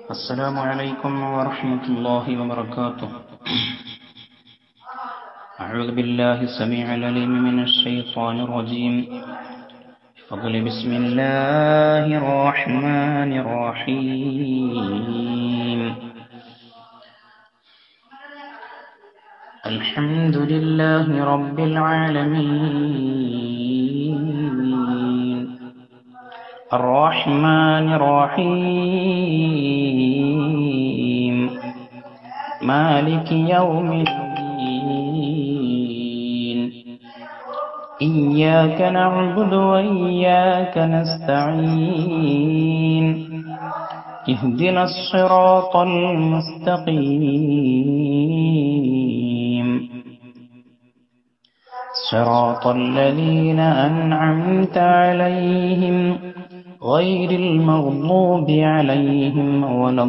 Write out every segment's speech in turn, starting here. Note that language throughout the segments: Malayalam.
السلام عليكم ورحمة الله وبركاته. أعوذ بالله السميع العليم من الشيطان الرجيم. بفضل بسم الله الرحمن الرحيم. الحمد لله رب العالمين الرحمن الرحيم مالك يوم الدين إياك نعبد وإياك نستعين اهدنا الصراط المستقيم صراط الذين أنعمت عليهم غير المغضوب عليهم ولا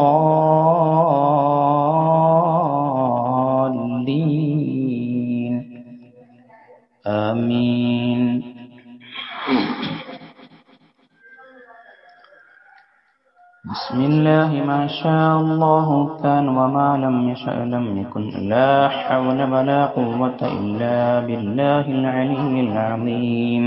الضالين آمين. بسم الله ما شاء الله كان وما لم يشأ لم يكن لا حول ولا قوة إلا بالله العلي العظيم.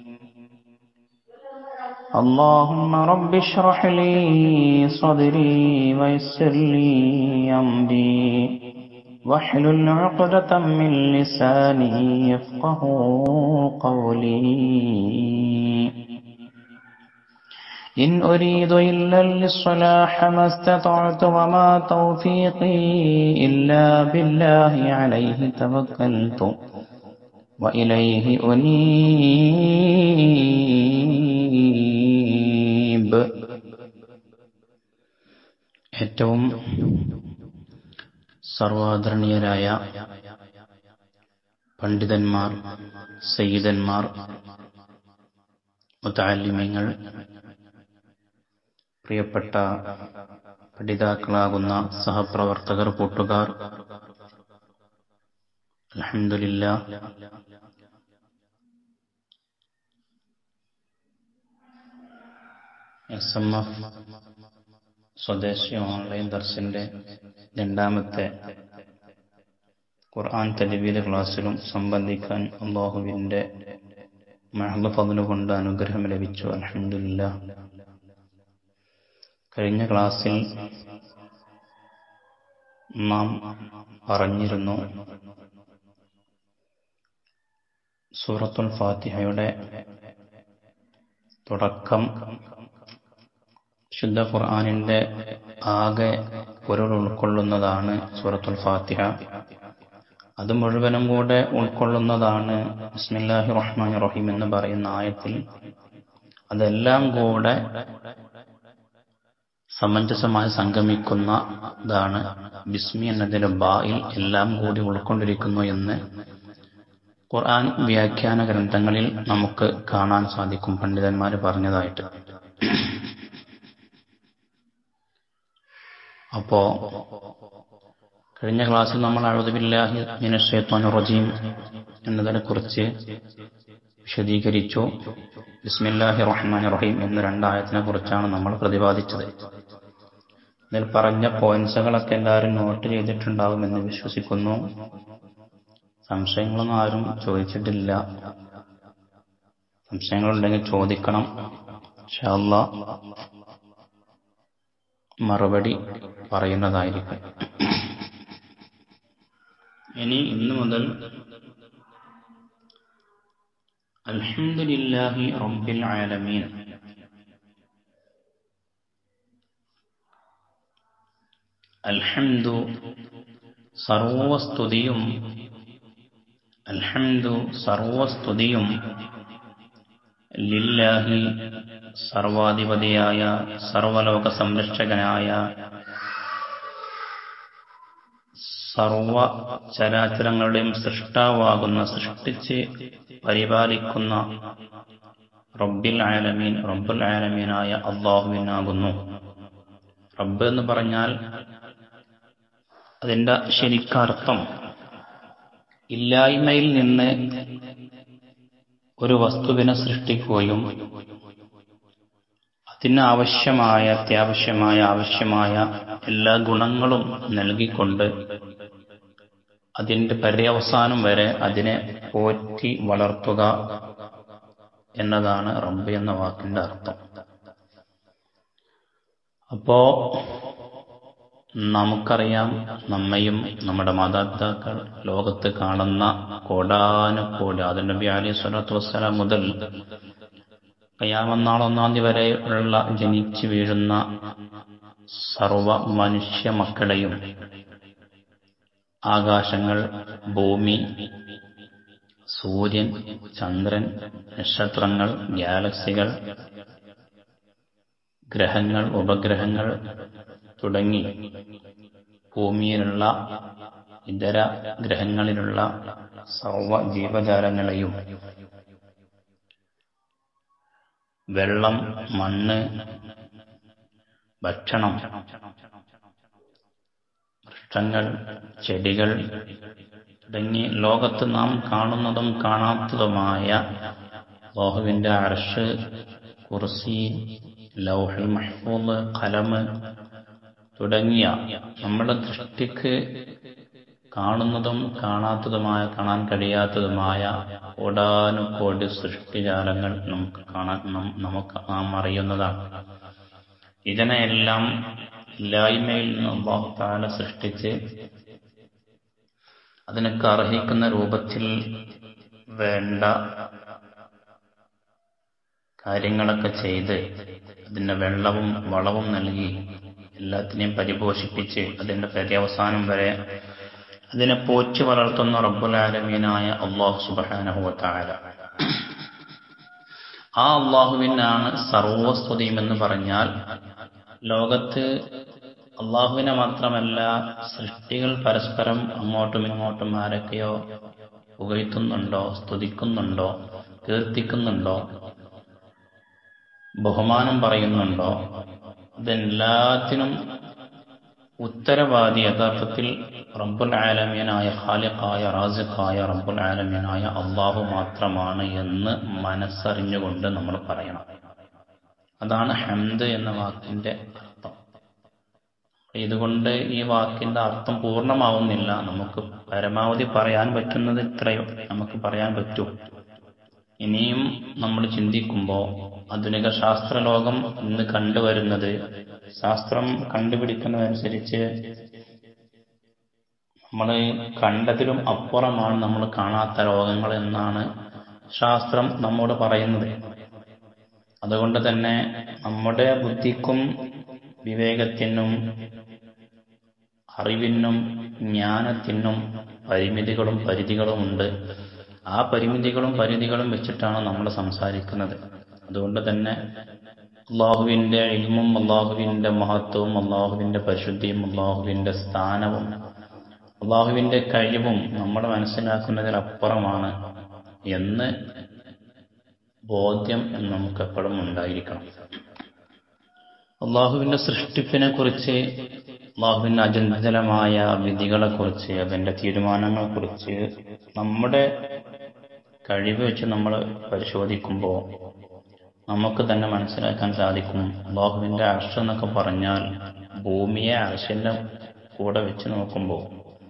اللهم رب اشرح لي صدري ويسر لي أمري واحلل عقدة من لساني يفقه قولي. إن أريد إلا الإصلاح ما استطعت وما توفيقي إلا بالله عليه توكلت وإليه أنيب. ഏറ്റവും സർവാദരണീയരായ പണ്ഡിതന്മാർ, സയ്യിദന്മാർ, മുതഅല്ലിമീങ്ങൾ, പ്രിയപ്പെട്ട പഠിതാക്കളാകുന്ന സഹപ്രവർത്തകർ, കൂട്ടുകാർ, അൽഹംദുലില്ലാഹ് SMF സ്വദേശി ഓൺലൈൻ ദർസിന്റെ രണ്ടാമത്തെ ഖുർആൻ തജ്വീദ് ക്ലാസ്സിലും സംബന്ധിക്കാൻ അല്ലാഹുവിന്റെ മഹദ് ഫദ്ല് കൊണ്ട് അനുഗ്രഹം ലഭിച്ചു. അൽഹംദുലില്ലാഹ്. കഴിഞ്ഞ ക്ലാസ്സിൽ നാം പറഞ്ഞിരുന്നു, സൂറത്തുൽ ഫാത്തിഹയുടെ തുടക്കം ശുദ്ധ ഖുർആനിന്റെ ആകെ പൊരുൾ ഉൾക്കൊള്ളുന്നതാണ് സൂറത്തുൽ ഫാത്തിഹ. അത് മുഴുവനും കൂടെ ഉൾക്കൊള്ളുന്നതാണ് ബിസ്മില്ലാഹിർ റഹ്മാനിർ റഹീം എന്ന് പറയുന്ന ആയത്തിൽ. അതെല്ലാം കൂടെ സമഞ്ജസമായി സംഗമിക്കുന്നതാണ് ബിസ്മി എന്നതിന്റെ ബായിൽ എല്ലാം കൂടി ഉൾക്കൊണ്ടിരിക്കുന്നു എന്ന് ഖുർആൻ വ്യാഖ്യാന ഗ്രന്ഥങ്ങളിൽ നമുക്ക് കാണാൻ സാധിക്കും, പണ്ഡിതന്മാർ പറഞ്ഞതായിട്ട്. അപ്പോ കഴിഞ്ഞ ക്ലാസ്സിൽ നമ്മൾ അഊദു ബില്ലാഹി മിനശ് ശൈത്വാനിർ റജീം എന്നതിനെ കുറിച്ച് വിശദീകരിച്ചു. ബിസ്മില്ലാഹിർ റഹ്മാനിർ റഹീം എന്ന രണ്ടായത്തിനെ കുറിച്ചാണ് നമ്മൾ പ്രതിപാദിച്ചത്. ഇതിൽ പറഞ്ഞ പോയിന്റ്സുകളൊക്കെ എല്ലാവരും നോട്ട് ചെയ്തിട്ടുണ്ടാവുമെന്ന് വിശ്വസിക്കുന്നു. സംശയങ്ങളൊന്നും ആരും ചോദിച്ചിട്ടില്ല. സംശയങ്ങളുണ്ടെങ്കിൽ ചോദിക്കണം. ഇൻഷാ അല്ലാഹ് മറുപടി പറയുന്നതായിരിക്കും. ഇനി ഇന്നു മുതൽ അൽഹംദുലില്ലാഹി റബ്ബിൽ ആലമീൻ, അൽഹംദു സർവസ്തുതിയും, അൽഹംദു സർവസ്തുതിയും, ലില്ലാഹി സർവാധിപതിയായ സർവലോക സംരക്ഷകനായ സർവ ചരാചരങ്ങളുടെയും സൃഷ്ടാവാകുന്ന, സൃഷ്ടിച്ച് പരിപാലിക്കുന്ന റബ്ബിൽ ആലമീൻ, റബ്ബുൽ ആലമീനായ അല്ലാഹുവിനാകുന്നു. റബ്ബ് എന്ന് പറഞ്ഞാൽ അതിന്റെ ശരിക്കർത്ഥം ഇല്ലായ്മയിൽ നിന്ന് ഒരു വസ്തുവിനെ സൃഷ്ടിക്കുകയും അതിന് ആവശ്യമായ എല്ലാ ഗുണങ്ങളും നൽകിക്കൊണ്ട് അതിന്റെ പര്യവസാനം വരെ അതിനെ പോറ്റി വളർത്തുക എന്നതാണ് റബ്ബ് എന്ന വാക്കിന്റെ അർത്ഥം. അപ്പോ നമുക്കറിയാം, നമ്മയും നമ്മുടെ മാതാപിതാക്കൾ ലോകത്ത് കാണുന്ന കോടാനുകോടി ആദം നബി അലൈഹി സ്വലാത്തു വസ്സലാം മുതൽ ഖിയാമത്ത് നാൾ 1-ാം തീയതി വരെയുള്ള ജനിച്ചു വീഴുന്ന സർവ മനുഷ്യ മക്കളെയും ആകാശങ്ങൾ, ഭൂമി, സൂര്യൻ, ചന്ദ്രൻ, നക്ഷത്രങ്ങൾ, ഗാലക്സികൾ, ഗ്രഹങ്ങൾ, ഉപഗ്രഹങ്ങൾ തുടങ്ങി ഭൂമിയിലുള്ള ഇതര ഗ്രഹങ്ങളിലുള്ള സർവ ജീവജാലങ്ങളെയും വെള്ളം, മണ്ണ്, ഭക്ഷണം, വൃക്ഷങ്ങൾ, ചെടികൾ തുടങ്ങി ലോകത്ത് നാം കാണുന്നതും കാണാത്തതുമായ അല്ലാഹുവിന്റെ അർശ്, കുർസി, ലൗഹുൽ മഹ്ഫൂദ്, ഖലം തുടങ്ങിയ നമ്മുടെ ദൃഷ്ടിക്ക് കാണുന്നതും കാണാത്തതുമായ, കാണാൻ കഴിയാത്തതുമായ കോടാനുകോടി സൃഷ്ടിജാലങ്ങൾ നാം അറിയുന്നതാണ്. ഇതിനെയെല്ലാം ഇല്ലായ്മയിൽ നിന്ന് അല്ലാഹു തആല സൃഷ്ടിച്ച് അതിനൊക്കെ അർഹിക്കുന്ന രൂപത്തിൽ വേണ്ട കാര്യങ്ങളൊക്കെ ചെയ്ത് അതിന്റെ വെള്ളവും വളവും നൽകി എല്ലാത്തിനെയും പരിപോഷിപ്പിച്ച് അതിന്റെ പര്യവസാനം വരെ അതിനെ പോറ്റി വളർത്തുന്ന റബ്ബുൽ ആലമീനായ അല്ലാഹു സുബ്ഹാനഹു വ തആല. ആ അല്ലാഹുവിനാണ് സർവസ്തുതിയും എന്ന് പറഞ്ഞാൽ, ലോകത്ത് അല്ലാഹുവിനെ മാത്രമല്ല സൃഷ്ടികൾ പരസ്പരം അങ്ങോട്ടും ഇങ്ങോട്ടും ആരൊക്കെയോ പുകഴ്ത്തുന്നുണ്ടോ, സ്തുതിക്കുന്നുണ്ടോ, കീർത്തിക്കുന്നുണ്ടോ, ബഹുമാനം പറയുന്നുണ്ടോ, ഇതെല്ലാത്തിനും ഉത്തരവാദി യഥാർത്ഥത്തിൽ റബ്ബുൽ ആലമീനായ ഖാലിഖായ റാസിഖായ റബ്ബുൽ ആലമീനായ അല്ലാഹു മാത്രമാണ് എന്ന് മനസ്സറിഞ്ഞുകൊണ്ട് നമ്മൾ പറയണം. അതാണ് ഹംദ് എന്ന വാക്കിന്റെ അർത്ഥം. ഇതുകൊണ്ട് ഈ വാക്കിന്റെ അർത്ഥം പൂർണ്ണമാവുന്നില്ല. നമുക്ക് പരമാവധി പറയാൻ പറ്റുന്നത് ഇത്രയും നമുക്ക് പറയാൻ പറ്റൂ. ഇനിയും നമ്മൾ ചിന്തിക്കുമ്പോൾ ആധുനിക ശാസ്ത്രലോകം ഇന്ന് കണ്ടുവരുന്നത്, ശാസ്ത്രം കണ്ടുപിടിക്കുന്നതനുസരിച്ച് നമ്മൾ കണ്ടതിലും അപ്പുറമാണ് നമ്മൾ കാണാത്ത ലോകങ്ങൾ എന്നാണ് ശാസ്ത്രം നമ്മോട് പറയുന്നത്. അതുകൊണ്ട് തന്നെ നമ്മുടെ ബുദ്ധിക്കും വിവേകത്തിനും അറിവിനും ജ്ഞാനത്തിനും പരിമിതികളും പരിധികളുമുണ്ട്. ആ പരിമിതികളും പരിധികളും വെച്ചിട്ടാണ് നമ്മൾ സംസാരിക്കുന്നത്. അതുകൊണ്ട് തന്നെ അല്ലാഹുവിന്റെ ഇൽമും അല്ലാഹുവിന്റെ മഹത്വവും അല്ലാഹുവിന്റെ പരിശുദ്ധിയും അല്ലാഹുവിന്റെ സ്ഥാനവും അല്ലാഹുവിന്റെ കഴിവും നമ്മൾ മനസ്സിലാക്കുന്നതിലപ്പുറമാണ് എന്ന് ബോധ്യം നമുക്ക് എപ്പോഴും ഉണ്ടായിരിക്കണം. അല്ലാഹുവിന്റെ സൃഷ്ടിപ്പിനെ കുറിച്ച്, അല്ലാഹുവിന്റെ അചഞ്ചലമായ വിധികളെ കുറിച്ച്, അതിന്റെ തീരുമാനങ്ങളെ കുറിച്ച് നമ്മുടെ കഴിവ് വെച്ച് നമ്മൾ പരിശോധിക്കുമ്പോൾ നമുക്ക് തന്നെ മനസ്സിലാക്കാൻ സാധിക്കും. അല്ലാഹുവിന്റെ അർശ് എന്നൊക്കെ പറഞ്ഞാൽ ഭൂമിയെ അർശിന്റെ കൂടെ വെച്ച് നോക്കുമ്പോൾ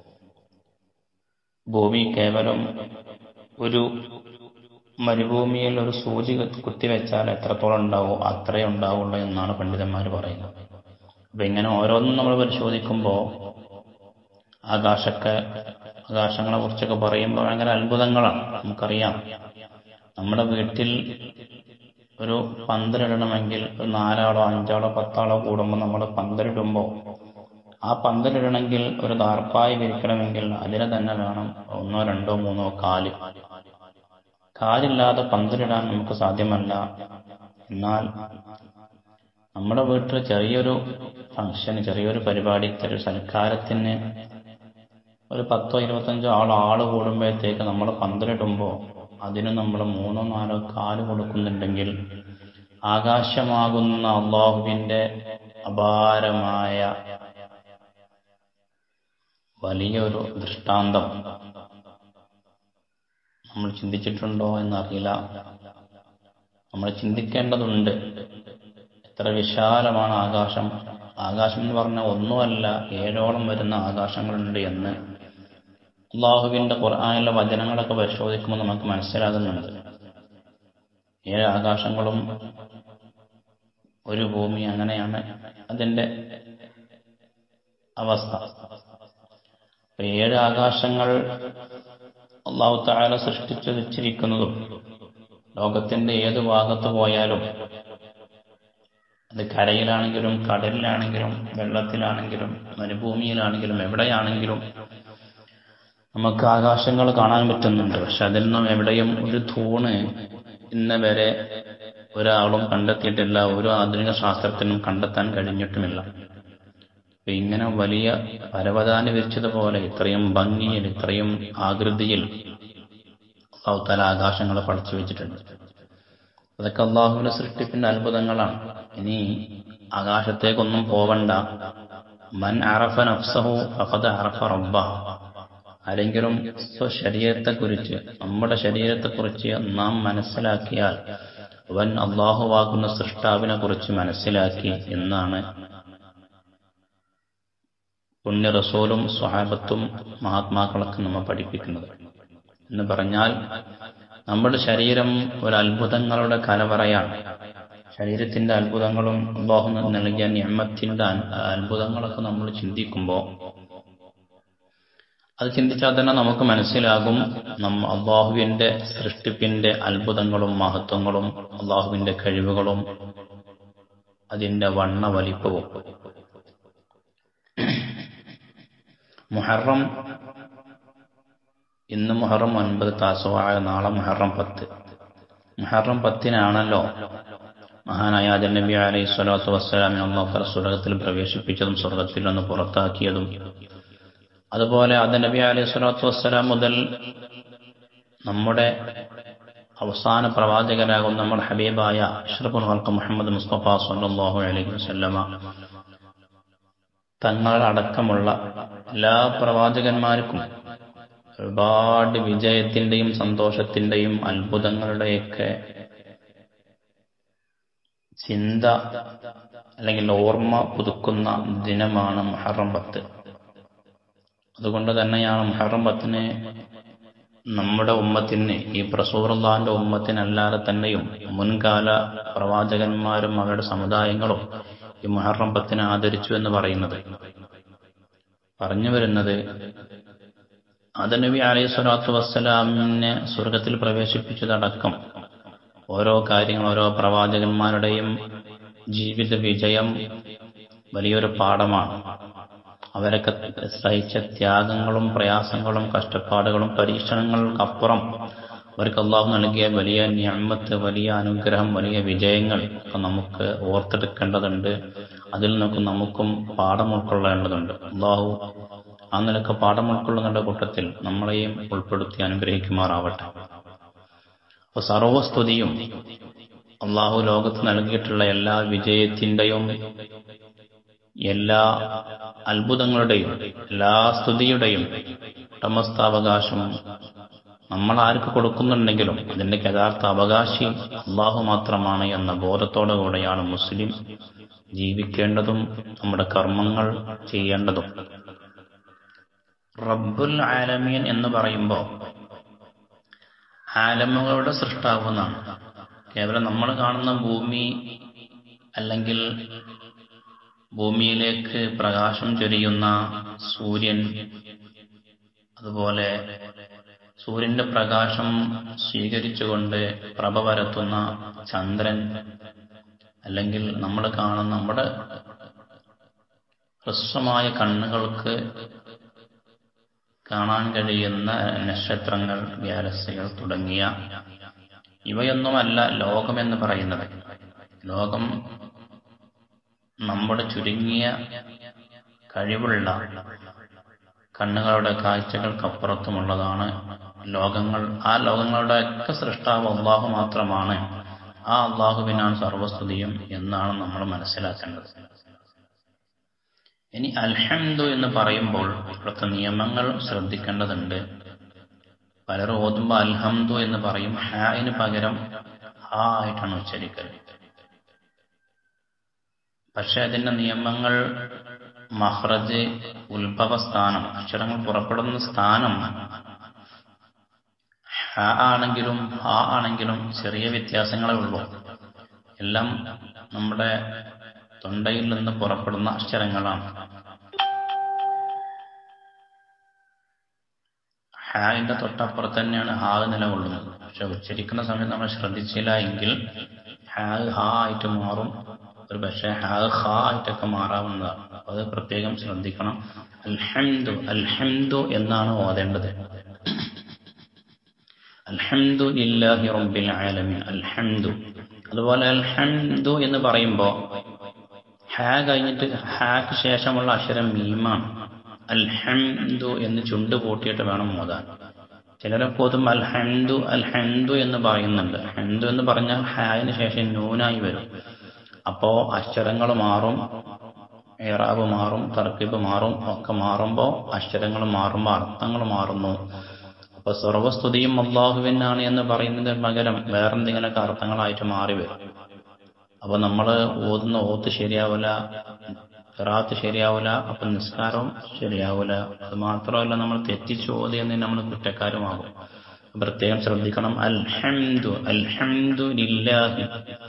ഭൂമി കേവലം ഒരു മരുഭൂമിയിൽ ഒരു സൂചി കുത്തിവെച്ചാൽ എത്രത്തോളം ഉണ്ടാവോ അത്രേ ഉണ്ടാവുള്ളൂ എന്നാണ് പണ്ഡിതന്മാർ പറയുന്നത്. അപ്പൊ ഇങ്ങനെ ഓരോന്നും നമ്മൾ പരിശോധിക്കുമ്പോൾ ആകാശങ്ങളെ കുറിച്ചൊക്കെ പറയുമ്പോൾ ഭയങ്കര അത്ഭുതങ്ങളാണ്. നമുക്കറിയാം, നമ്മുടെ വീട്ടിൽ ഒരു പന്തലിടണമെങ്കിൽ 4 ആളോ 5 ആളോ 10 ആളോ കൂടുമ്പോൾ നമ്മൾ പന്തലിടുമ്പോൾ ആ പന്തലിടണമെങ്കിൽ ഒരു ദാർപ്പായി വിരിക്കണമെങ്കിൽ അതിന് തന്നെ വേണം 1 2 3 കാല്. കാലില്ലാതെ പന്തലിടാൻ നമുക്ക് സാധ്യമല്ല. എന്നാൽ നമ്മുടെ വീട്ടിൽ ചെറിയൊരു ഫംഗ്ഷന്, ചെറിയൊരു പരിപാടി, ചെറിയൊരു സൽക്കാരത്തിന് ഒരു 10 25 ആള് കൂടുമ്പോഴത്തേക്ക് നമ്മൾ പന്തലിടുമ്പോൾ അതിന് നമ്മൾ 3 4 കാല് കൊടുക്കുന്നുണ്ടെങ്കിൽ ആകാശമാകുന്ന അല്ലാഹുവിന്റെ അപാരമായ വലിയൊരു ദൃഷ്ടാന്തം നമ്മൾ ചിന്തിച്ചിട്ടുണ്ടോ എന്നറിയില്ല. നമ്മൾ ചിന്തിക്കേണ്ടതുണ്ട്. എത്ര വിശാലമാണ് ആകാശം. ആകാശം എന്ന് പറഞ്ഞാൽ ഒന്നുമല്ല, 7ഓളം വരുന്ന ആകാശങ്ങളുണ്ട് എന്ന് അള്ളാഹുവിന്റെ ഖുർആനിലെ വചനങ്ങളൊക്കെ പരിശോധിക്കുമ്പോൾ നമുക്ക് മനസ്സിലാകുന്നുണ്ട്. 7 ആകാശങ്ങളും ഒരു ഭൂമി, അങ്ങനെയാണ് അതിന്റെ അവസ്ഥ. 7 ആകാശങ്ങൾ അള്ളാഹു തആല സൃഷ്ടിച്ചു വെച്ചിരിക്കുന്നതും ലോകത്തിന്റെ ഏത് ഭാഗത്ത് പോയാലും, അത് കരയിലാണെങ്കിലും കടലിലാണെങ്കിലും വെള്ളത്തിലാണെങ്കിലും മരുഭൂമിയിലാണെങ്കിലും എവിടെയാണെങ്കിലും നമുക്ക് ആകാശങ്ങൾ കാണാൻ പറ്റുന്നുണ്ട്. പക്ഷെ അതിൽ നിന്നും എവിടെയും ഒരു തൂണ് ഇന്ന് വരെ ഒരാളും കണ്ടെത്തിയിട്ടില്ല, ഒരു ആധുനിക ശാസ്ത്രത്തിനും കണ്ടെത്താൻ കഴിഞ്ഞിട്ടുമില്ല. ഇങ്ങനെ വലിയ പരവതാനി വിരിച്ചതുപോലെ ഇത്രയും ഭംഗിയിൽ, ഇത്രയും ആകൃതിയിൽ അല്ലാഹു തആല ആകാശങ്ങളെ പഠിച്ചു വെച്ചിട്ടുണ്ട്. അതൊക്കെ അള്ളാഹുവിന്റെ സൃഷ്ടിപ്പിന്റെ അത്ഭുതങ്ങളാണ്. ഇനി ആകാശത്തേക്കൊന്നും പോവണ്ട. മൻ അറഫ നഫ്സഹു ഫഖദ് അറഫ റബ്ബഹു. ആരെങ്കിലും സ്വശരീരത്തെക്കുറിച്ച്, നമ്മുടെ ശരീരത്തെക്കുറിച്ച് നാം മനസ്സിലാക്കിയാൽ അവൻ അള്ളാഹുവാകുന്ന സൃഷ്ടാവിനെ കുറിച്ച് മനസ്സിലാക്കി എന്നാണ് പുണ്യ റസൂലും സ്വഹാബത്തും മഹാത്മാക്കളൊക്കെ നമ്മെ പഠിപ്പിക്കുന്നത്. എന്ന് പറഞ്ഞാൽ നമ്മുടെ ശരീരം ഒരു അത്ഭുതങ്ങളുടെ കലവറയാണ്. ശരീരത്തിന്റെ അത്ഭുതങ്ങളും അല്ലാഹു നൽകിയ നിഅമത്തിന്റെ അത്ഭുതങ്ങളൊക്കെ നമ്മൾ ചിന്തിക്കുമ്പോൾ, അത് ചിന്തിച്ചാൽ തന്നെ നമുക്ക് മനസ്സിലാകും അല്ലാഹുവിന്റെ സൃഷ്ടിപ്പിന്റെ അത്ഭുതങ്ങളും മഹത്വങ്ങളും അല്ലാഹുവിന്റെ കഴിവുകളും അതിന്റെ വണ്ണ വലിപ്പവും. മുഹറം, ഇന്ന് മുഹറം 9, താസുആ, നാളെ മുഹറം 10. മുഹറം 10-നാണല്ലോ മഹാനായ ആദം നബി അലൈഹി സ്വലാത്തു വസ്സലാമിനെ അല്ലാഹു സ്വർഗ്ഗത്തിൽ പ്രവേശിപ്പിച്ചതും സ്വർഗ്ഗത്തിൽ നിന്ന് പുറത്താക്കിയതും. അതുപോലെ ആദം നബി അലൈഹി സ്വലാത്തു വസ്സലാം മുതൽ നമ്മുടെ അവസാന പ്രവാചകനാകും നമ്മുടെ ഹബീബായ അഷ്റഫുൽ ഖൽഖ് മുഹമ്മദ് മുസ്തഫ സ്വല്ലല്ലാഹു അലൈഹി വസല്ലമ തങ്ങളടക്കമുള്ള എല്ലാ പ്രവാചകന്മാർക്കും ഒരുപാട് വിജയത്തിന്റെയും സന്തോഷത്തിന്റെയും അത്ഭുതങ്ങളുടെയൊക്കെ ചിന്ത അല്ലെങ്കിൽ ഓർമ്മ പുതുക്കുന്ന ദിനമാണ് മുഹറം 10. അതുകൊണ്ട് തന്നെയാണ് മുഹറം 10-ന് നമ്മുടെ ഉമ്മത്തിന്, ഈ റസൂലുള്ളാഹിന്റെ ഉമ്മത്തിനല്ലാതെ തന്നെയും മുൻകാല പ്രവാചകന്മാരും അവരുടെ സമുദായങ്ങളും ഈ മുഹറം 10-നെ ആദരിച്ചു എന്ന് പറയുന്നത്. പറഞ്ഞു വരുന്നത്, ആദം നബി അലൈഹി സ്വലാത്തു വസ്സലാമിനെ സ്വർഗത്തിൽ പ്രവേശിപ്പിച്ചതടക്കം ഓരോ കാര്യങ്ങൾ, ഓരോ പ്രവാചകന്മാരുടെയും ജീവിത വിജയം വലിയൊരു പാഠമാണ്. അവരൊക്കെ സഹിച്ച ത്യാഗങ്ങളും പ്രയാസങ്ങളും കഷ്ടപ്പാടുകളും പരീക്ഷണങ്ങൾക്കപ്പുറം അവർക്ക് അല്ലാഹു നൽകിയ വലിയ നിഅമത്ത്, വലിയ അനുഗ്രഹം, വലിയ വിജയങ്ങൾ ഒക്കെ നമുക്ക് ഓർത്തെടുക്കേണ്ടതുണ്ട്. അതിൽ നിന്നൊക്കെ നമുക്കും പാഠം ഉൾക്കൊള്ളേണ്ടതുണ്ട്. അല്ലാഹു ആ നിലക്ക് പാഠം ഉൾക്കൊള്ളുന്ന കൂട്ടത്തിൽ നമ്മളെയും ഉൾപ്പെടുത്തി അനുഗ്രഹിക്കുമാറാവട്ടെ. അപ്പൊ സർവസ്തുതിയും അല്ലാഹു ലോകത്ത് നൽകിയിട്ടുള്ള എല്ലാ വിജയത്തിന്റെയും, എല്ലാ അത്ഭുതങ്ങളുടെയും, എല്ലാ സ്തുതിയുടെയും ഉടമസ്ഥാവകാശം നമ്മൾ ആർക്ക് കൊടുക്കുന്നുണ്ടെങ്കിലും അതിന്റെ യഥാർത്ഥ അവകാശി അല്ലാഹു മാത്രമാണ് എന്ന ബോധത്തോടു കൂടെയാണ് മുസ്ലിം ജീവിക്കേണ്ടതും നമ്മുടെ കർമ്മങ്ങൾ ചെയ്യേണ്ടതും. റബ്ബുൽ ആലമീൻ എന്ന് പറയുമ്പോൾ ആലമുകളുടെ സൃഷ്ടാവെന്നാണ്. കേവലം നമ്മൾ കാണുന്ന ഭൂമി അല്ലെങ്കിൽ ഭൂമിയിലേക്ക് പ്രകാശം ചൊരിയുന്ന സൂര്യൻ, അതുപോലെ സൂര്യന്റെ പ്രകാശം സ്വീകരിച്ചുകൊണ്ട് പ്രഭ പരത്തുന്ന ചന്ദ്രൻ, അല്ലെങ്കിൽ നമ്മൾ കാണുന്ന നമ്മുടെ ഹ്രസ്വമായ കണ്ണുകൾക്ക് കാണാൻ കഴിയുന്ന നക്ഷത്രങ്ങൾ, ഗാലക്സികൾ തുടങ്ങിയ ഇവയൊന്നുമല്ല ലോകമെന്ന് പറയുന്നത്. ലോകം നമ്മുടെ ചുരുങ്ങിയ കഴിവുള്ള കണ്ണുകളുടെ കാഴ്ചകൾക്കപ്പുറത്തുമുള്ളതാണ് ലോകങ്ങൾ. ആ ലോകങ്ങളുടെ ഒക്കെ സൃഷ്ടാവ് അല്ലാഹു മാത്രമാണ്. ആ അല്ലാഹുവിനാണ് സർവസ്തുതിയും എന്നാണ് നമ്മൾ മനസ്സിലാക്കേണ്ടത്. ഇനി അൽഹംദു എന്ന് പറയുമ്പോൾ ഇവിടുത്തെ നിയമങ്ങൾ ശ്രദ്ധിക്കേണ്ടതുണ്ട്. പലരും ഓതുമ്പോൾ അൽഹംദു എന്ന് പറയും, ഹായിന് പകരം ഹാ ആയിട്ടാണ് ഉച്ചരിക്കൽ. പക്ഷെ അതിന്റെ നിയമങ്ങൾ മഖ്റജ്, ഉത്ഭവസ്ഥാനം, അക്ഷരങ്ങൾ പുറപ്പെടുന്ന സ്ഥാനം ഹ ആണെങ്കിലും ഹ ആണെങ്കിലും ചെറിയ വ്യത്യാസങ്ങളേ ഉള്ളൂ. എല്ലാം നമ്മുടെ തൊണ്ടയിൽ നിന്ന് പുറപ്പെടുന്ന അക്ഷരങ്ങളാണ്. ഹാന്റെ തൊട്ടപ്പുറത്ത് തന്നെയാണ് ഹാ നിലകൊള്ളുന്നത്. പക്ഷെ ഉച്ചരിക്കുന്ന സമയത്ത് നമ്മൾ ശ്രദ്ധിച്ചില്ല എങ്കിൽ ഹാ ഹ ആയിട്ട് മാറും. ഒരു പക്ഷേ ഹാ ഹ ആയിട്ടൊക്കെ മാറാവുന്നതാണ്. അത് പ്രത്യേകം ശ്രദ്ധിക്കണം. അൽഹംദു, അൽഹംദു എന്നാണ് ഓതേണ്ടത്. അൽഹംദുലില്ലാഹി റബ്ബിൽ ആലമീൻ, അൽഹംദു. അതുപോലെ അൽഹംദു എന്ന് പറയുമ്പോൾ ഹാ കഴിഞ്ഞിട്ട് ഹാക്ക് ശേഷമുള്ള അക്ഷരം മീമാണ്. അൽഹംദു എന്ന് ചുണ്ട് പൂട്ടിയിട്ട് വേണം ഓതാൻ. ചിലരൊക്കെ ഓതും അൽഹംദു അൽഹംദു എന്ന് പറയുന്നുണ്ട്. ഹംദു എന്ന് പറഞ്ഞാൽ ഹായിന് ശേഷം നൂനായി വരും. അപ്പോ അക്ഷരങ്ങൾ മാറും, ഇറാബ് മാറും, തർക്കീബ് മാറും. ഒക്കെ മാറുമ്പോൾ അക്ഷരങ്ങൾ മാറുമ്പോൾ അർത്ഥങ്ങൾ മാറുന്നു. അപ്പൊ സർവസ്തുതിയും അല്ലാഹുവിനാണ് എന്ന് പറയുന്നതിന് പകരം വേറെന്തെങ്കിലുമൊക്കെ അർത്ഥങ്ങളായിട്ട് മാറി വരും. അപ്പൊ നമ്മള് ഓതുന്ന ഓത്ത് ശരിയാവില്ല, ഖിറാഅത്ത് ശരിയാവില്ല, അപ്പൊ നിസ്കാരം ശരിയാവില്ല. അത് മാത്രമല്ല, നമ്മൾ തെറ്റിച്ച് ഓതിയെന്ന് നമ്മൾ കുറ്റക്കാരുമാകും. പ്രത്യേകം ശ്രദ്ധിക്കണം. അൽഹംദു, അൽഹംദു ലില്ലാഹി.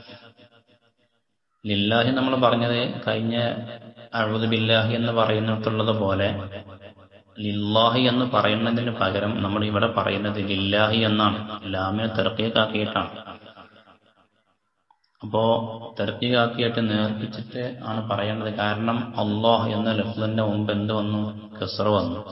ലില്ലാഹി നമ്മൾ പറഞ്ഞത് കഴിഞ്ഞ അഊദു ബില്ലാഹി എന്ന് പറയുന്നിടത്തുള്ളത് പോലെ ലില്ലാഹി എന്ന് പറയുന്നതിന് പകരം നമ്മൾ ഇവിടെ പറയുന്നത് ലില്ലാഹി എന്നാണ്. ലാമിനെ തർക്കീഖാക്കിയിട്ടാണ്. അപ്പോ തർക്കീഖാക്കിയിട്ട് നേർപ്പിച്ചിട്ട് ആണ് പറയേണ്ടത്. കാരണം അല്ലാഹ് എന്ന ലഫ്ളിന്റെ മുമ്പ് എന്ത് വന്നു? കസ്റ വന്നു.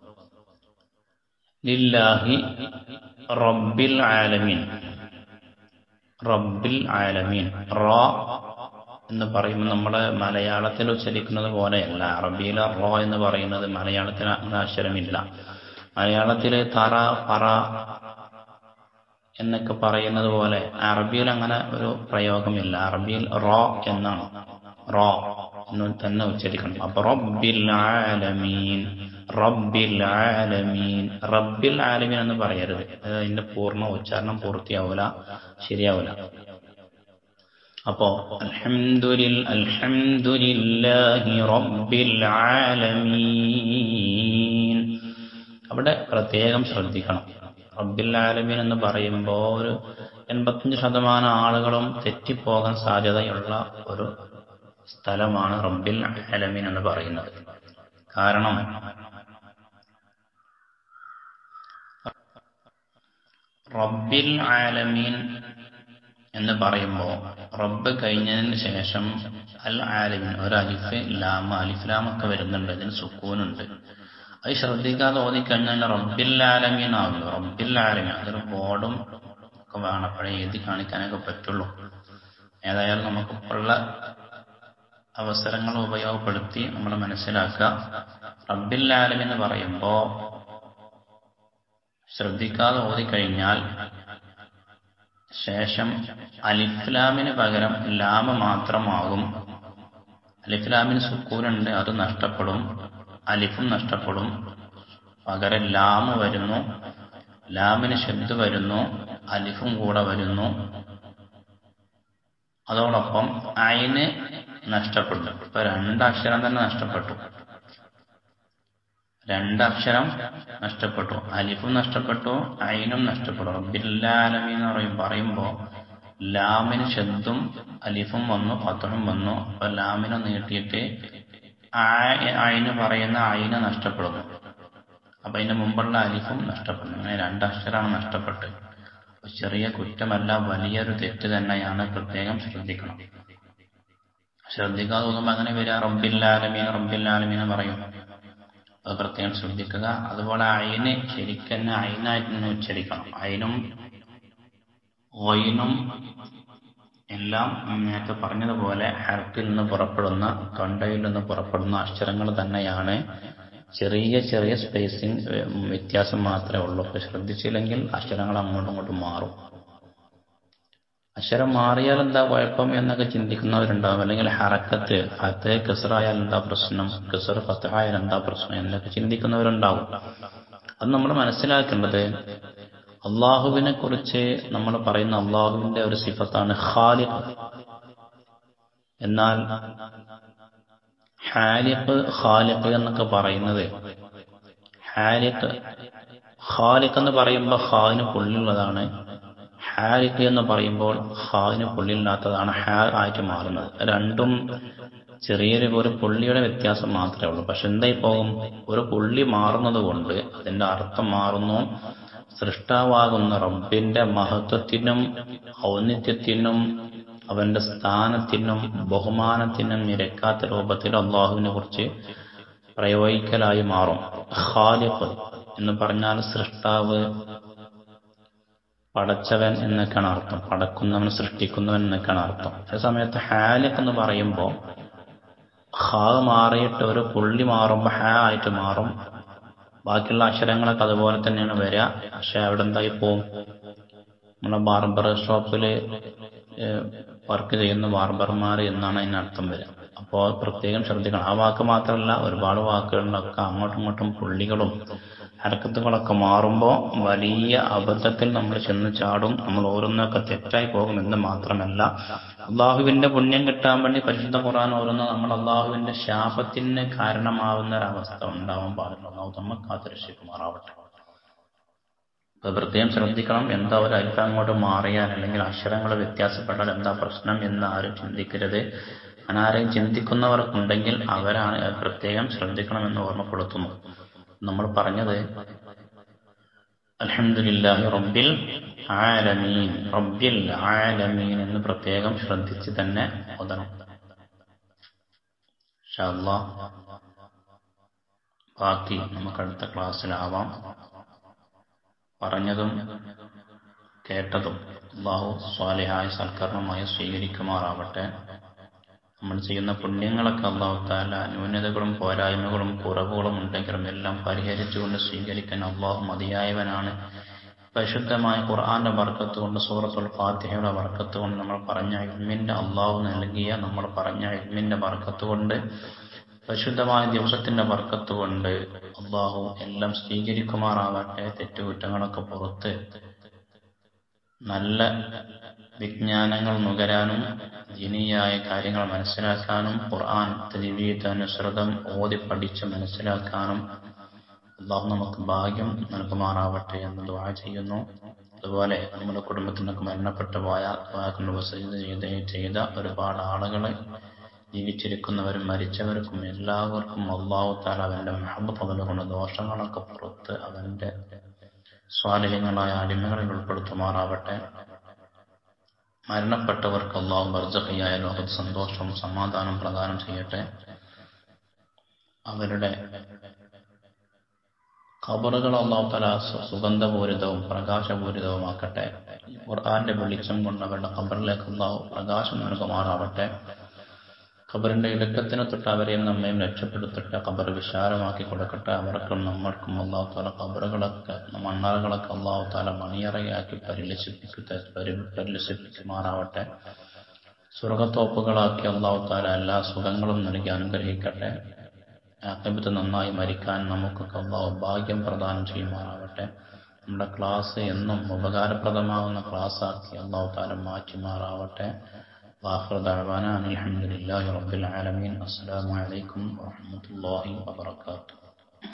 ലില്ലാഹി റബ്ബിൽ ആലമീൻ, റബ്ബിൽ ആലമീൻ. റാ എന്ന് പറയുമ്പോൾ നമ്മുടെ മലയാളത്തിൽ ഉച്ചരിക്കുന്നത് പോലെയല്ല. അറബിയിലെ റോ എന്ന് പറയുന്നത് മലയാളത്തിൽ അക്ഷരമില്ല. മലയാളത്തില് തറ, പറ എന്നൊക്കെ പറയുന്നത് പോലെ അറബിയിൽ അങ്ങനെ ഒരു പ്രയോഗമില്ല. അറബിയിൽ റോ എന്നാണ്. റോ എന്ന് തന്നെ ഉച്ചരിക്കണം. അപ്പൊ റബ്ബിൽ ആലമീൻ, റബ്ബിൽ ആലമീൻ, റബ്ബിൽ ആലമീൻ എന്ന് പറയരുത്. അതിന്റെ പൂർണ്ണ ഉച്ചാരണം പൂർത്തിയാവൂല, ശരിയാവൂല. അപ്പോ അൽഹംദുലില്ലാഹി റബ്ബിൽ ആലമീൻ അവിടെ പ്രത്യേകം ശ്രദ്ധിക്കണം. റബ്ബിൽ ആലമീൻ എന്ന് പറയുമ്പോൾ ഒരു 85% ആളുകളും തെറ്റിപ്പോകാൻ സാധ്യതയുള്ള ഒരു സ്ഥലമാണ് റബ്ബിൽ ആലമീൻ എന്ന് പറയുന്നത്. കാരണം റബ്ബിൽ ആലമീൻ എന്ന് പറയുമ്പോൾ റബ്ബ് കഴിഞ്ഞതിന് ശേഷം അൽ ആലമീൻ ഒരു അലിഫ് ലാം, അലിഫ് ലാം ഒക്കെ വരുന്നുണ്ട്. അതിന് സുക്കൂനുണ്ട്. അത് ശ്രദ്ധിക്കാതെ ഓതിക്കഴിഞ്ഞാൽ റബ്ബിൽ ആലമീൻ ആവുന്നു. റബ്ബിൽ ആലമീൻ അതൊരു ബോർഡും ഒക്കെ വേണം, അപ്പോഴേ എഴുതി കാണിക്കാനൊക്കെ പറ്റുള്ളൂ. ഏതായാലും നമുക്കിപ്പോഴുള്ള അവസരങ്ങൾ ഉപയോഗപ്പെടുത്തി നമ്മൾ മനസ്സിലാക്കുക. റബ്ബിൽ ആലമീൻ എന്ന് പറയുമ്പോ ശ്രദ്ധിക്കാതെ ഓതിക്കഴിഞ്ഞാൽ ശേഷം അലിഫ്ലാമിന് പകരം ലാമ മാത്രമാകും. അലിഫ്ലാമിന് സുക്കൂനുണ്ട്, അത് നഷ്ടപ്പെടും. അലിഫും നഷ്ടപ്പെടും. പകരം ലാമ് വരുന്നു. ലാമിന് ശബ്ദ് വരുന്നു. അലിഫും കൂടെ വരുന്നു. അതോടൊപ്പം ഐന് നഷ്ടപ്പെട്ടു. ഇപ്പൊ 2 അക്ഷരം തന്നെ നഷ്ടപ്പെട്ടു. 2 അക്ഷരം നഷ്ടപ്പെട്ടു. അലിഫും നഷ്ടപ്പെട്ടു, ഐനും നഷ്ടപ്പെട്ടു. റബ്ബിൽ ആലമീൻ എന്ന് പറയുമ്പോ ലാമിന് ശബ്ദും അലിഫും വന്നു, ഫത്ഹും വന്നു. അപ്പൊ ലാമിനെ നീട്ടിയിട്ട് ഐന് പറയുന്ന ഐന് നഷ്ടപ്പെടുന്നു. അപ്പൊ അതിന്റെ മുമ്പുള്ള അലിഫും നഷ്ടപ്പെടുന്നു. അങ്ങനെ 2 അക്ഷരമാണ് നഷ്ടപ്പെട്ട്. ചെറിയ കുറ്റമല്ല, വലിയൊരു തെറ്റ് തന്നെയാണ്. പ്രത്യേകം ശ്രദ്ധിക്കണം. ശ്രദ്ധിക്കാതെ തോന്നുമ്പോ അങ്ങനെ വരിക. റബ്ബിൽ ആലമീൻ, റബ്ബിൽ ആലമീൻ എന്ന് പറയും. അത് പ്രത്യേകം ശ്രദ്ധിക്കുക. അതുപോലെ ഐന് ശരിക്കും ഐനായിട്ട് തന്നെ ഉച്ചരിക്കണം. ഐനും ഗൈനും എല്ലാം നേരത്തെ പറഞ്ഞതുപോലെ ഹർഫിൽ നിന്ന് പുറപ്പെടുന്ന, തൊണ്ടയിൽ നിന്ന് പുറപ്പെടുന്ന അക്ഷരങ്ങൾ തന്നെയാണ്. ചെറിയ ചെറിയ സ്പേസിങ് വ്യത്യാസം മാത്രമേ ഉള്ളൂ. അപ്പൊ ശ്രദ്ധിച്ചില്ലെങ്കിൽ അക്ഷരങ്ങൾ അങ്ങോട്ടും ഇങ്ങോട്ടും മാറും. അക്ഷരം മാറിയാൽ എന്താ കുഴപ്പം എന്നൊക്കെ ചിന്തിക്കുന്നവരുണ്ടാവും. അല്ലെങ്കിൽ ഹറക്കത്ത് ഫത്ത് കസ്റായാൽ എന്താ പ്രശ്നം, കസ്ർ ഫത്ഹായാൽ എന്താ പ്രശ്നം എന്നൊക്കെ ചിന്തിക്കുന്നവരുണ്ടാവും. അത് നമ്മൾ മനസ്സിലാക്കേണ്ടത് അള്ളാഹുവിനെ കുറിച്ച് നമ്മൾ പറയുന്ന അള്ളാഹുവിന്റെ ഒരു സിഫത്താണ് ഖാലിഖ്. എന്നാൽ ഹാലിഖ് ഖാലിഖ് എന്നൊക്കെ പറയുന്നത്, ഖാലിഖ് എന്ന് പറയുമ്പോൾ ഖാന് പുള്ളിയുള്ളതാണ്, ഹാലിഖ് എന്ന് പറയുമ്പോൾ ഖാന് പുള്ളിയില്ലാത്തതാണ് ഹാ ആയിട്ട് മാറുന്നത്. രണ്ടും ചെറിയൊരു ഒരു പുള്ളിയുടെ വ്യത്യാസം മാത്രമേ ഉള്ളൂ. പക്ഷെ എന്തായി പോകും, ഒരു പുള്ളി മാറുന്നത് കൊണ്ട് അതിന്റെ അർത്ഥം മാറുന്നു. സൃഷ്ടാവാകുന്ന റബ്ബിന്റെ മഹത്വത്തിനും ഔന്നിത്യത്തിനും അവന്റെ സ്ഥാനത്തിനും ബഹുമാനത്തിനും നിരക്കാത്ത രൂപത്തിൽ അള്ളാഹുവിനെ കുറിച്ച് പ്രയോഗിക്കലായി മാറും. ഖാലിഖ് എന്ന് പറഞ്ഞാൽ സൃഷ്ടാവ്, പടച്ചവൻ എന്നൊക്കെയാണ് അർത്ഥം, പടക്കുന്നവൻ, സൃഷ്ടിക്കുന്നവൻ എന്നൊക്കെയാണ് അർത്ഥം. അതേസമയത്ത് ഹാലിഖ് എന്ന് പറയുമ്പോൾ ഖാ മാറിയിട്ട് ഒരു പുള്ളി മാറുമ്പോൾ ഹാ ആയിട്ട് മാറും. ബാക്കിയുള്ള അക്ഷരങ്ങളൊക്കെ അതുപോലെ തന്നെയാണ് വരിക. പക്ഷെ അവിടെ എന്തായി പോവും, നമ്മളെ ബാർബർ ഷോപ്പില് വർക്ക് ചെയ്യുന്ന ബാർബർമാർ എന്നാണ് അതിന് അർത്ഥം വരിക. അപ്പോൾ പ്രത്യേകം ശ്രദ്ധിക്കണം. ആ വാക്ക് മാത്രമല്ല, ഒരുപാട് വാക്കുകളിലൊക്കെ അങ്ങോട്ടും ഇങ്ങോട്ടും പുള്ളികളും ഹരക്കത്തുകളൊക്കെ മാറുമ്പോൾ വലിയ അബദ്ധത്തിൽ നമ്മൾ ചെന്ന് ചാടും. നമ്മൾ ഓരോന്നൊക്കെ തെറ്റായി പോകുമെന്ന് മാത്രമല്ല, അള്ളാഹുവിന്റെ പുണ്യം കിട്ടാൻ വേണ്ടി പരിശുദ്ധ ഖുർആൻ ഓരോന്ന് നമ്മൾ അള്ളാഹുവിന്റെ ശാപത്തിന് കാരണമാവുന്ന ഒരവസ്ഥ ഉണ്ടാവാൻ പാടില്ല. അള്ളാഹു നമ്മൾ കാത്തുരക്ഷിക്കുമാറാവട്ടെ. അപ്പൊ പ്രത്യേകം ശ്രദ്ധിക്കണം. എന്താ ഒരു അല്പം അങ്ങോട്ട് മാറിയാൽ അല്ലെങ്കിൽ അക്ഷരങ്ങൾ വ്യത്യാസപ്പെട്ടാൽ എന്താ പ്രശ്നം എന്ന് ആരും ചിന്തിക്കരുത്. അനാരെയും ചിന്തിക്കുന്നവർക്കുണ്ടെങ്കിൽ അവരാണ് പ്രത്യേകം ശ്രദ്ധിക്കണമെന്ന് ഓർമ്മപ്പെടുത്തുന്നു. നമ്മൾ പറഞ്ഞത് അൽഹംദുലില്ലാഹി റബ്ബിൽ ആലമീൻ, റബ്ബിൽ ആലമീൻ എന്ന് പ്രത്യേകം ശ്രദ്ധിച്ച് തന്നെ ഓതണം. ഇൻഷാ അല്ലാഹ് ബാക്കി നമുക്ക് അടുത്ത ക്ലാസ്സിലാവാം. പറഞ്ഞതും കേട്ടതും അല്ലാഹു സ്വാലിഹായ സൽക്കർമ്മമായി സ്വീകരിക്കുമാറാവട്ടെ. നമ്മൾ ചെയ്യുന്ന പുണ്യങ്ങളൊക്കെ അല്ലാഹു തആല ന്യൂനതകളും പോരായ്മകളും കുറവുകളും ഉണ്ടെങ്കിലും എല്ലാം പരിഹരിച്ചുകൊണ്ട് സ്വീകരിക്കാൻ അല്ലാഹു മതിയായവനാണ്. പരിശുദ്ധമായ ഖുർആന്റെ ബർക്കത്ത് കൊണ്ട്, സൂറത്തുൽ ഫാത്തിഹയുടെ ബർക്കത്ത് കൊണ്ട്, നമ്മൾ പറഞ്ഞ ഇൽമിന്റെ അല്ലാഹു നൽകിയ നമ്മൾ പറഞ്ഞ ഇൽമിന്റെ ബർക്കത്ത് കൊണ്ട്, പരിശുദ്ധമായ ദിവസത്തിന്റെ ബർക്കത്ത് കൊണ്ട് അല്ലാഹു എല്ലാം സ്വീകരിക്കുമാറാവട്ടെ. തെറ്റുകുറ്റങ്ങളൊക്കെ പുറത്ത് നല്ല വിജ്ഞാനങ്ങൾ നുകരാനും ദീനിയായ കാര്യങ്ങൾ മനസ്സിലാക്കാനും ഖുർആൻ തജ്വീദനുസൃതം ഓതി പഠിച്ച് മനസ്സിലാക്കാനും അല്ലാഹു നമുക്ക് ഭാഗ്യം നൽകുമാറാവട്ടെ എന്ന് ദുആ ചെയ്യുന്നു. അതുപോലെ നമ്മുടെ കുടുംബത്തിനൊക്കെ മരണപ്പെട്ടു പോയ ചെയ്ത ഒരുപാട് ആളുകൾ, ജീവിച്ചിരിക്കുന്നവരും മരിച്ചവർക്കും എല്ലാവർക്കും അല്ലാഹു തആല അവന്റെ മഹബ്ബത്ത് കൊണ്ട് ദോഷങ്ങളൊക്കെ പുറത്ത് അവന്റെ സ്വാലിഹ്യങ്ങളായ അടിമകളിൽ ഉൾപ്പെടുത്തുമാറാവട്ടെ. മരണപ്പെട്ടവർക്ക് അല്ലാഹു ബർസഖിയായ ലോകത്ത് സന്തോഷവും സമാധാനവും പ്രദാനം ചെയ്യട്ടെ. അവരുടെ ഖബറുകൾ അല്ലാഹു തആല സുഗന്ധപൂരിതവും പ്രകാശപൂരിതവുമാക്കട്ടെ. ഖുർആന്റെ വെളിച്ചം കൊണ്ട് അവരുടെ ഖബറിലേക്ക് അല്ലാഹു പ്രകാശം നൽകുമാറാവട്ടെ. ഖബറിന്റെ ഇടുക്കത്തിന് തൊട്ട് അവരെയും നമ്മയും രക്ഷപ്പെടുത്തട്ടെ. ഖബർ വിശാലമാക്കി കൊടുക്കട്ടെ. അവർക്കും നമ്മൾക്കും അല്ലാഹു തആല ഖബറുകളൊക്കെ മണ്ണറകളൊക്കെ അല്ലാഹു തആല മണിയറയാക്കി പരിലസിപ്പിക്കുമാറാവട്ടെ. സ്വർഗത്തോപ്പുകളാക്കി അല്ലാഹു തആല എല്ലാ സുഖങ്ങളും നൽകി അനുഗ്രഹിക്കട്ടെ. ആഖിബത്ത് നന്നായി മരിക്കാൻ നമുക്കൊക്കെ അല്ലാഹു ഭാഗ്യം പ്രദാനം ചെയ്യുമാറാവട്ടെ. നമ്മുടെ ക്ലാസ് എന്നും ഉപകാരപ്രദമാകുന്ന ക്ലാസ്സാക്കി അല്ലാഹു തആല മാറ്റുമാറാവട്ടെ. وآخر دعوانا أن الحمد لله رب العالمين. السلام عليكم ورحمة الله وبركاته.